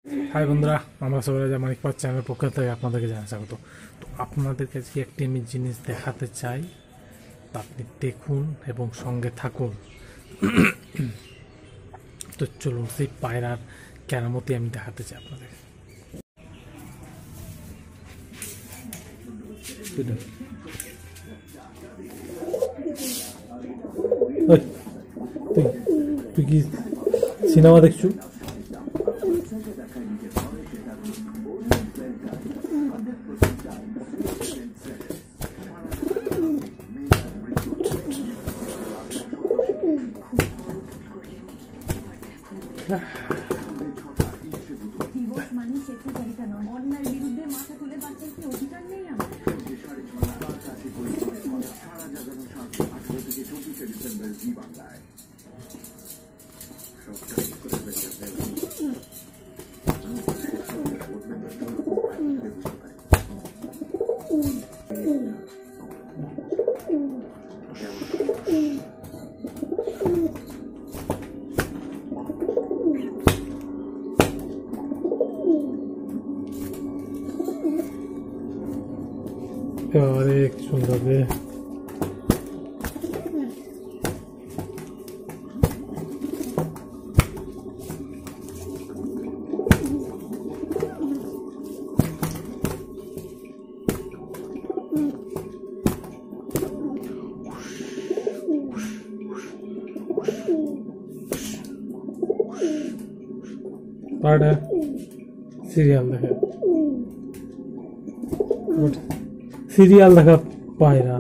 High বন্ধুরা, আমরা সবাই মানিক পাওয়ার চ্যানেলের পক্ষ থেকে আপনাদেরকে জানাই স্বাগত। তো আপনাদের কাছে একটি আমি জিনিস দেখাতে চাই, তা আপনি দেখুন এবং সঙ্গে থাকুন। তো চলুন সেই পায়রার কেরামতি আমি দেখাতে চাই আপনাদের। তুই কি সিনেমা দেখছু? অনেক সুন্দর রে। পাড়া সিরিয়াল দেখে সিরিয়াল দেখা পায়রা,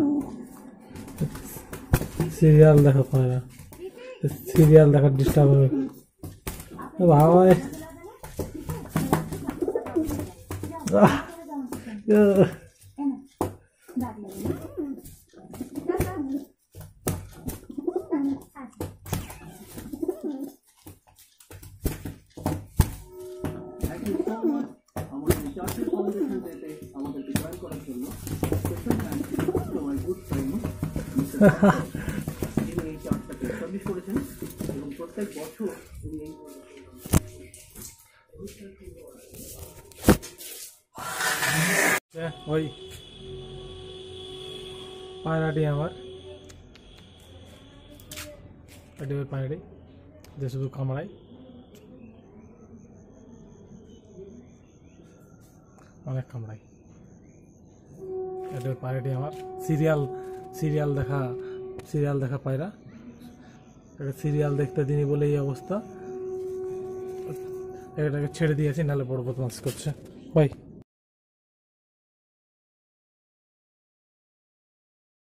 সিরিয়াল দেখা পায়রা, সিরিয়াল দেখার ডিস্টার্ব হবে বাবা। ওই পায়রাটি আমার পায়রাটি যে শুধু কামড়ায়, অনেক কামড়ায়। এটা পায়রাটি আমার সিরিয়াল দেখা পায়রা। এটা সিরিয়াল দেখতে দিনই বলে এই অবস্থা। এটাকে ছেড়ে দিয়েছি, নাহলে বড় বদমাশ করছে। ভাই